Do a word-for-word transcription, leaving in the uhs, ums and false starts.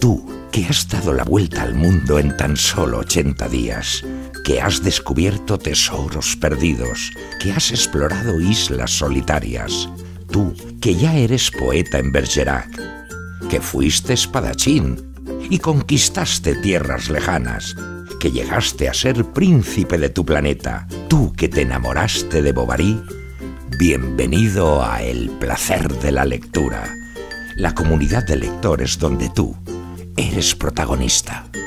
Tú, que has dado la vuelta al mundo en tan solo ochenta días, que has descubierto tesoros perdidos, que has explorado islas solitarias. Tú, que ya eres poeta en Bergerac, que fuiste espadachín y conquistaste tierras lejanas, que llegaste a ser príncipe de tu planeta. Tú, que te enamoraste de Bovary, bienvenido a El Placer de la Lectura, la comunidad de lectores donde tú eres protagonista.